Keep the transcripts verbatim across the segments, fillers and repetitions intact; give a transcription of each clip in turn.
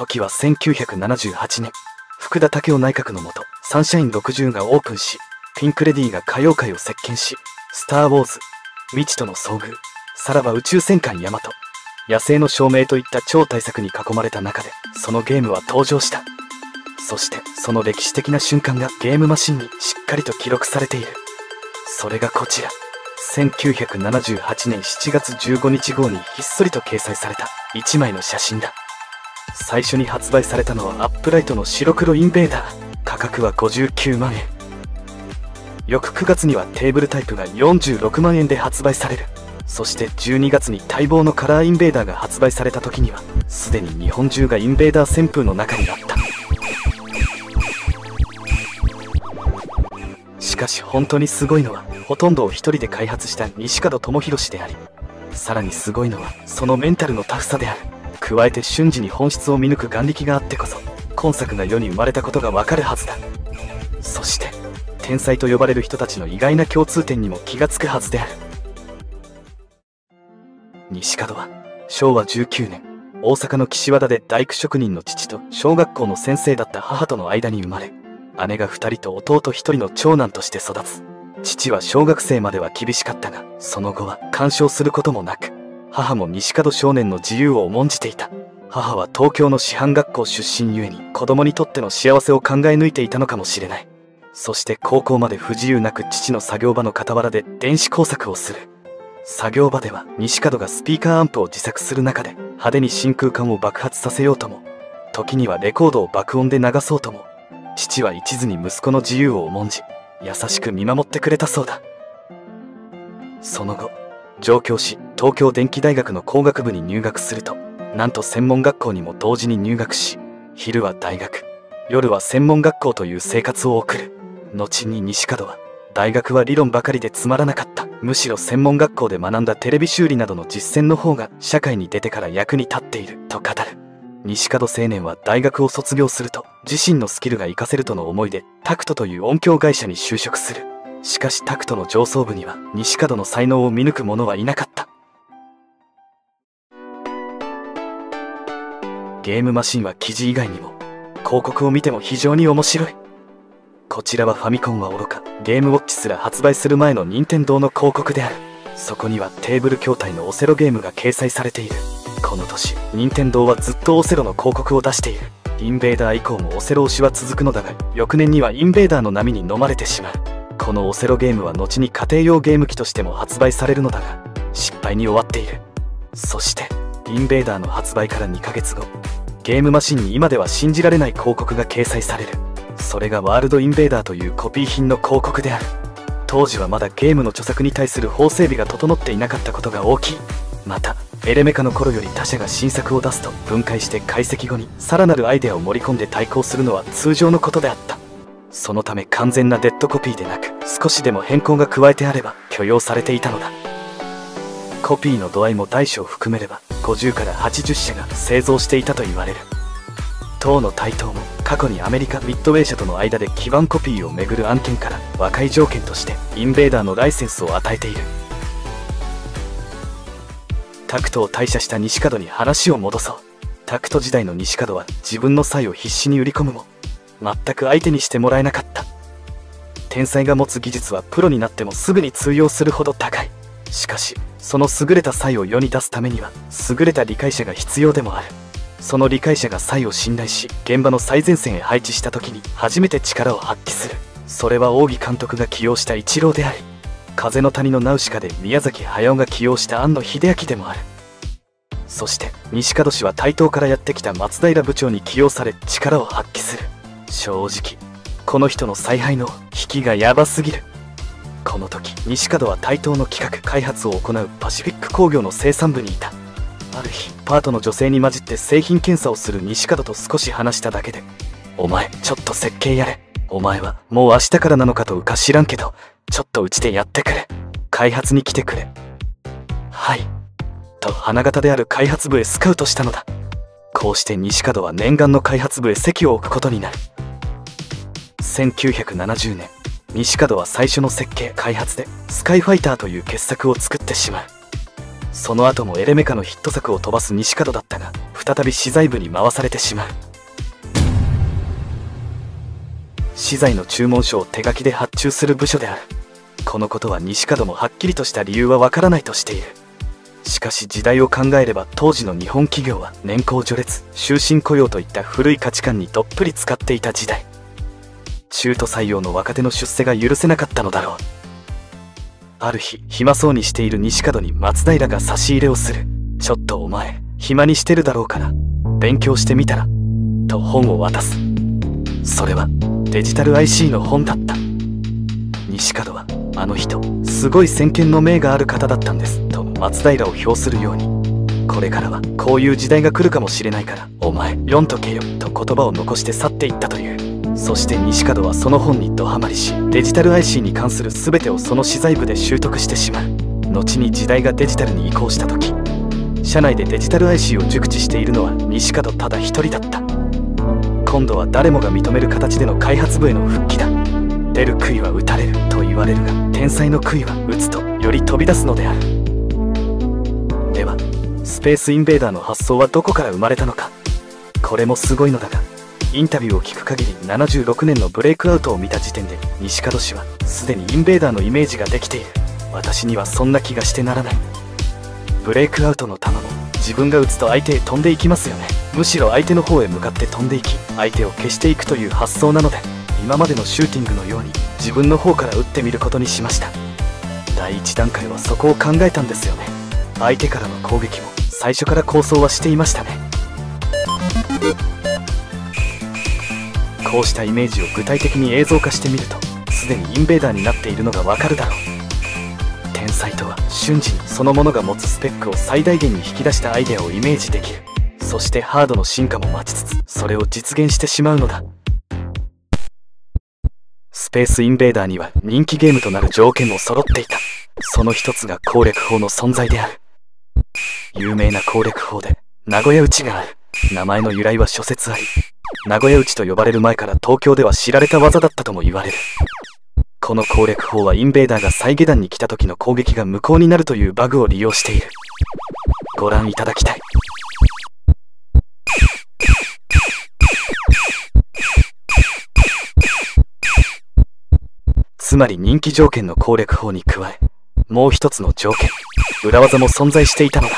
時はせんきゅうひゃくななじゅうはちねん、福田赳夫内閣の下、サンシャインろくじゅうがオープンし、ピンク・レディーが歌謡界を席巻し、スター・ウォーズ、未知との遭遇、さらば宇宙戦艦ヤマト、野生の証明といった超大作に囲まれた中で、そのゲームは登場した。そして、その歴史的な瞬間がゲームマシンにしっかりと記録されている。それがこちら。せんきゅうひゃくななじゅうはちねんしちがつじゅうごにち号にひっそりと掲載されたいちまいの写真だ。最初に発売されたのはアップライトの白黒インベーダー。価格はごじゅうきゅうまんえん。翌くがつにはテーブルタイプがよんじゅうろくまんえんで発売される。そしてじゅうにがつに待望のカラーインベーダーが発売された時には、すでに日本中がインベーダー旋風の中にあった。しかし本当にすごいのは、ほとんどを一人で開発した西門智弘であり、さらにすごいのはそのメンタルのタフさである。加えて瞬時に本質を見抜く眼力があってこそ、今作が世に生まれたことがわかるはずだ。そして天才と呼ばれる人たちの意外な共通点にも気がつくはずである。西門はしょうわじゅうきゅうねん、大阪の岸和田で大工職人の父と小学校の先生だった母との間に生まれ、姉がふたりと弟ひとりの長男として育つ。父は小学生までは厳しかったが、その後は干渉することもなく、母も西門少年の自由を重んじていた。母は東京の師範学校出身ゆえに子供にとっての幸せを考え抜いていたのかもしれない。そして高校まで不自由なく父の作業場の傍らで電子工作をする。作業場では西門がスピーカーアンプを自作する中で派手に真空管を爆発させようとも、時にはレコードを爆音で流そうとも、父は一途に息子の自由を重んじ、優しく見守ってくれたそうだ。その後、上京し東京電機大学の工学部に入学すると、なんと専門学校にも同時に入学し、昼は大学、夜は専門学校という生活を送る。後に西門は、大学は理論ばかりでつまらなかった。むしろ専門学校で学んだテレビ修理などの実践の方が社会に出てから役に立っていると語る。西門青年は大学を卒業すると、自身のスキルが活かせるとの思いでタクトという音響会社に就職する。しかしタクトの上層部には西門の才能を見抜く者はいなかった。ゲームマシンは記事以外にも広告を見ても非常に面白い。こちらはファミコンはおろか、ゲームウォッチすら発売する前の任天堂の広告である。そこにはテーブル筐体のオセロゲームが掲載されている。この年、任天堂はずっとオセロの広告を出している。インベーダー以降もオセロ推しは続くのだが、翌年にはインベーダーの波に飲まれてしまう。このオセロゲームは後に家庭用ゲーム機としても発売されるのだが、失敗に終わっている。そしてインベーダーの発売からにかげつご、ゲームマシンに今では信じられない広告が掲載される。それがワールドインベーダーというコピー品の広告である。当時はまだゲームの著作に対する法整備が整っていなかったことが大きい。またエレメカの頃より他社が新作を出すと分解して解析後にさらなるアイデアを盛り込んで対抗するのは通常のことであった。そのため完全なデッドコピーでなく、少しでも変更が加えてあれば許容されていたのだ。コピーの度合いも大小含めればごじゅうからはちじゅっしゃが製造していたと言われる。当の台頭も過去にアメリカミッドウェー社との間で基盤コピーをめぐる案件から和解条件としてインベーダーのライセンスを与えている。タクトを退社した西門に話を戻そう。タクト時代の西門は自分の才を必死に売り込むも全く相手にしてもらえなかった。天才が持つ技術はプロになってもすぐに通用するほど高い。しかしその優れた才を世に出すためには優れた理解者が必要でもある。その理解者が才を信頼し現場の最前線へ配置した時に初めて力を発揮する。それは扇監督が起用したイチローであり、風の谷のナウシカで宮崎駿が起用した庵野秀明でもある。そして西門氏は台東からやってきた松平部長に起用され力を発揮する。正直この人の采配の引きがヤバすぎる。この時西門は台東の企画開発を行うパシフィック工業の生産部にいた。ある日パートの女性に混じって製品検査をする西門と少し話しただけで「お前ちょっと設計やれ。お前はもう明日からなのかとうか知らんけどちょっとうちでやってくれ。開発に来てくれ。」はいと花形である開発部へスカウトしたのだ。こうして西門は念願の開発部へ籍を置くことになる。せんきゅうひゃくななじゅうねん、西門は最初の設計開発でスカイファイターという傑作を作ってしまう。 その後もエレメカのヒット作を飛ばす西門だったが、再び資材部に回されてしまう。資材の注文書を手書きで発注する部署である。このことは西門もはっきりとした理由はわからないとしている。しかし時代を考えれば、当時の日本企業は年功序列、終身雇用といった古い価値観にどっぷり使っていた時代。中途採用の若手の出世が許せなかったのだろう。ある日、暇そうにしている西門に松平が差し入れをする。ちょっとお前暇にしてるだろうから勉強してみたら、と本を渡す。それはデジタル アイシー の本だった。西門は、あの人すごい先見の明がある方だったんですと松平を評するように、これからはこういう時代が来るかもしれないからお前読んとけよと言葉を残して去っていったという。そして西門はその本にドハマりし、デジタル アイシー に関する全てをその資材部で習得してしまう。後に時代がデジタルに移行した時、社内でデジタル アイシー を熟知しているのは西門ただ一人だった。今度は誰もが認める形での開発部への復帰だ。出る杭は打たれると言われるが、天才の杭は打つとより飛び出すのである。ではスペースインベーダーの発想はどこから生まれたのか。これもすごいのだが、インタビューを聞く限りななじゅうろくねんのブレイクアウトを見た時点で西門氏はすでにインベーダーのイメージができている。私にはそんな気がしてならない。ブレイクアウトの球も自分が打つと相手へ飛んでいきますよね。むしろ相手の方へ向かって飛んでいき、相手を消していくという発想なので、今までのシューティングのように自分の方から打ってみることにしました。第一段階はそこを考えたんですよね。相手からの攻撃も最初から構想はしていましたね。こうしたイメージを具体的に映像化してみると、すでにインベーダーになっているのがわかるだろう。天才とは瞬時にそのものが持つスペックを最大限に引き出したアイデアをイメージできる。そしてハードの進化も待ちつつ、それを実現してしまうのだ。スペースインベーダーには人気ゲームとなる条件も揃っていた。その一つが攻略法の存在である。有名な攻略法で名古屋撃ちがある。名前の由来は諸説あり、名古屋撃ちと呼ばれる前から東京では知られた技だったとも言われる。この攻略法はインベーダーが再下段に来た時の攻撃が無効になるというバグを利用している。ご覧いただきたい。つまり人気条件の攻略法に加え、もう一つの条件、裏技も存在していたのだ。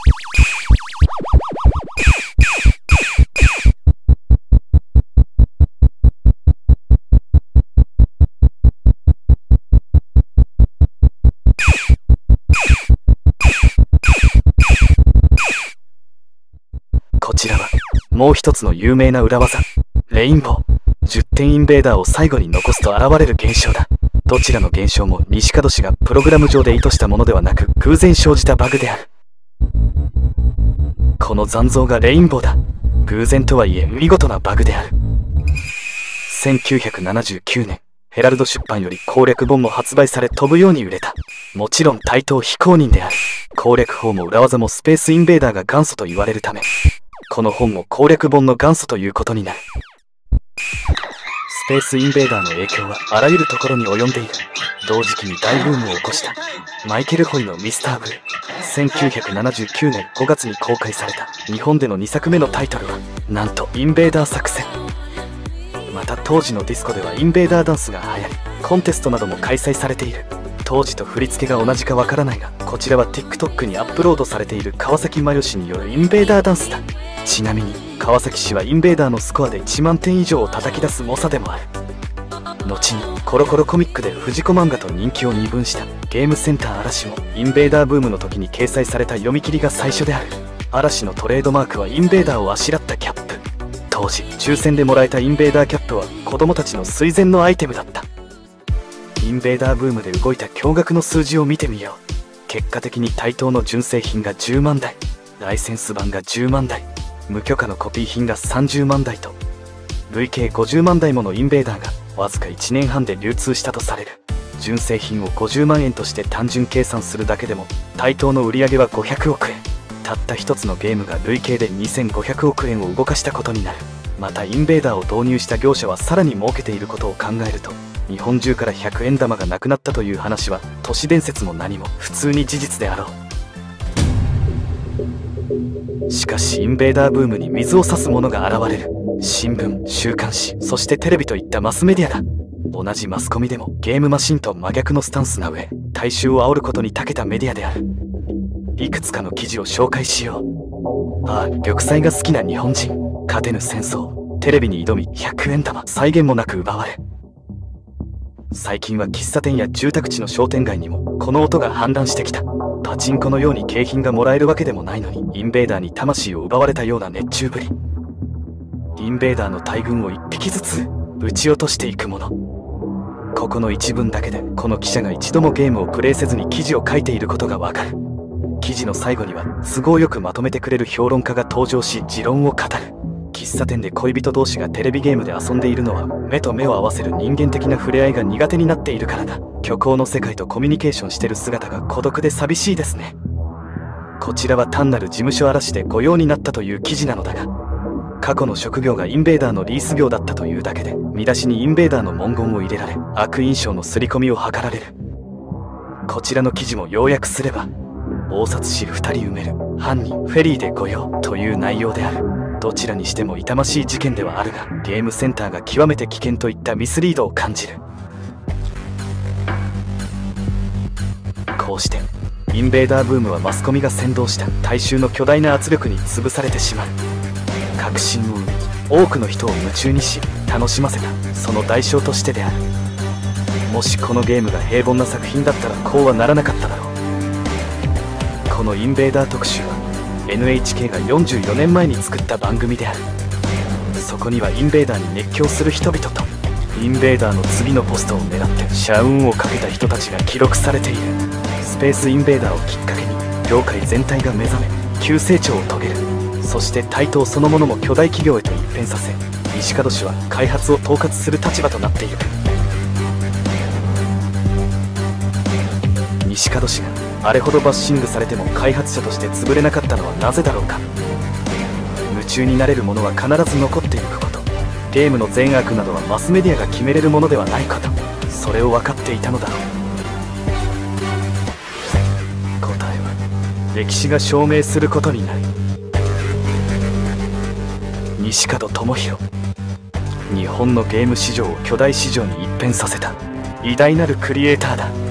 こちらはもう一つの有名な裏技、レインボー。じゅってんインベーダーを最後に残すと現れる現象だ。どちらの現象も西門氏がプログラム上で意図したものではなく、偶然生じたバグである。この残像がレインボーだ。偶然とはいえ見事なバグである。せんきゅうひゃくななじゅうきゅうねん、ヘラルド出版より攻略本も発売され飛ぶように売れた。もちろん対等非公認である。攻略法も裏技もスペースインベーダーが元祖と言われるため、この本も攻略本の元祖ということになる。スペースインベーダーの影響はあらゆるところに及んでいる。同時期に大ブームを起こしたマイケル・ホイのミスターブル。せんきゅうひゃくななじゅうきゅうねんごがつに公開された日本でのにさくめのタイトルはなんとインベーダー作戦。また当時のディスコではインベーダーダンスが流行り、コンテストなども開催されている。当時と振り付けが同じかわからないが、こちらは TikTok にアップロードされている川崎麻世氏によるインベーダーダンスだ。ちなみに川崎氏はインベーダーのスコアでいちまんてん以上を叩き出す猛者でもある。後にコロコロコミックで藤子漫画と人気を二分したゲームセンター嵐もインベーダーブームの時に掲載された読み切りが最初である。嵐のトレードマークはインベーダーをあしらったキャップ。当時抽選でもらえたインベーダーキャップは子供たちの垂涎のアイテムだった。インベーダーブームで動いた驚愕の数字を見てみよう。結果的に対等の純正品がじゅうまんだい、ライセンス版がじゅうまんだい、無許可のコピー品がさんじゅうまんだいと、累計ごじゅうまんだいものインベーダーがわずかいちねんはんで流通したとされる。純正品をごじゅうまんえんとして単純計算するだけでも対等の売り上げはごひゃくおくえん。たった一つのゲームが累計でにせんごひゃくおくえんを動かしたことになる。またインベーダーを導入した業者はさらに儲けていることを考えると、日本中からひゃくえん玉がなくなったという話は都市伝説も何も普通に事実であろう。 しかしインベーダーブームに水を差す者が現れる。新聞、週刊誌、そしてテレビといったマスメディアだ。同じマスコミでもゲームマシンと真逆のスタンスな上、大衆を煽ることに長けたメディアである。いくつかの記事を紹介しよう。ああ、玉砕が好きな日本人、勝てぬ戦争、テレビに挑みひゃくえん玉際限もなく奪われ。最近は喫茶店や住宅地の商店街にもこの音が氾濫してきた。パチンコのように景品がもらえるわけでもないのに、インベーダーに魂を奪われたような熱中ぶり。インベーダーの大群を一匹ずつ撃ち落としていくもの。ここの一文だけでこの記者が一度もゲームをプレイせずに記事を書いていることがわかる。記事の最後には都合よくまとめてくれる評論家が登場し持論を語る。喫茶店で恋人同士がテレビゲームで遊んでいるのは目と目を合わせる人間的な触れ合いが苦手になっているからだ。虚構の世界とコミュニケーションしてる姿が孤独で寂しいですね。こちらは単なる事務所嵐で御用になったという記事なのだが、過去の職業がインベーダーのリース業だったというだけで見出しにインベーダーの文言を入れられ、悪印象の刷り込みを図られる。こちらの記事も要約すれば、大札師ふたり埋める、犯人フェリーで御用という内容である。どちらにしても痛ましい事件ではあるが、ゲームセンターが極めて危険といったミスリードを感じる。こうしてインベーダーブームはマスコミが先導した大衆の巨大な圧力に潰されてしまう。確信を生み、多くの人を夢中にし楽しませたその代償としてである。もしこのゲームが平凡な作品だったらこうはならなかっただろう。このインベーダー特集は エヌエイチケー がよんじゅうよねんまえに作った番組である。そこにはインベーダーに熱狂する人々とインベーダーの次のポストを狙って社運をかけた人たちが記録されている。スペースインベーダーをきっかけに業界全体が目覚め急成長を遂げる。そして台頭そのものも巨大企業へと一変させ、西門氏は開発を統括する立場となっている。西門氏があれほどバッシングされても開発者として潰れなかったのはなぜだろうか。夢中になれるものは必ず残っていくこと、ゲームの善悪などはマスメディアが決めれるものではないこと、それを分かっていたのだろう。答えは歴史が証明することになる。西門智弘、日本のゲーム市場を巨大市場に一変させた偉大なるクリエイターだ。